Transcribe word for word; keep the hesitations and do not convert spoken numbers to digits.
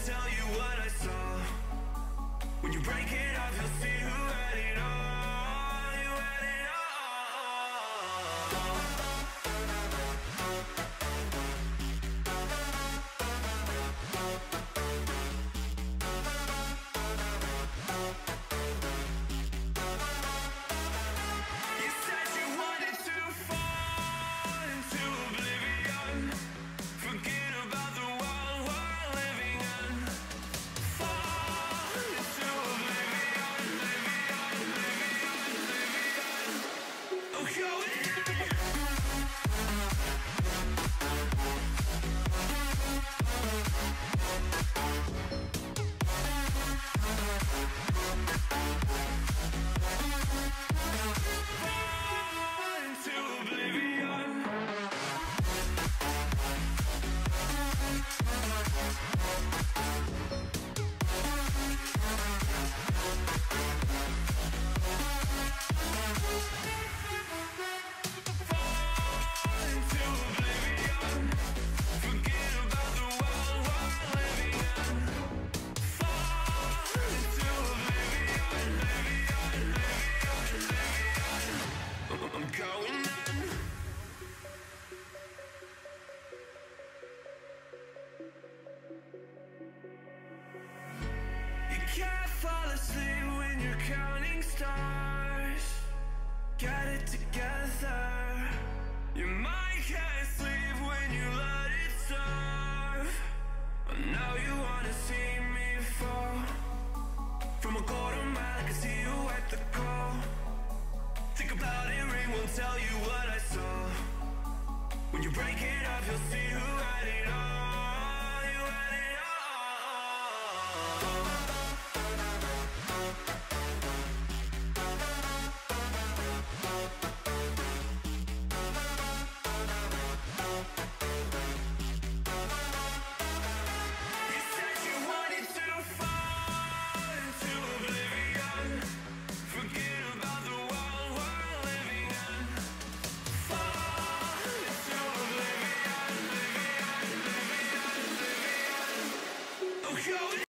tell you what I saw. When you break it off, you'll see who had it all. You had it all. You said you wanted to fall into oblivion, forget about the world we're living in. Fall into oblivion, oblivion, oblivion, oblivion. Oh, going fall into oblivion. Fall into oblivion, forget about the world we're living in. Fall into oblivion, oblivion, oblivion, oblivion. I'm going in. You can't fall asleep when you're counting stars. Get it together. Your mind can't sleep when you let it serve. And now you wanna see me fall from a quarter mile. I can see you at the call. Think about it, ring won't tell you what I saw. When you break it off, you'll see who had it all. You had it You said you wanted to fall into oblivion, forget about the world we're living in. Fall into oblivion, oblivion, oblivion, oblivion. Oh, going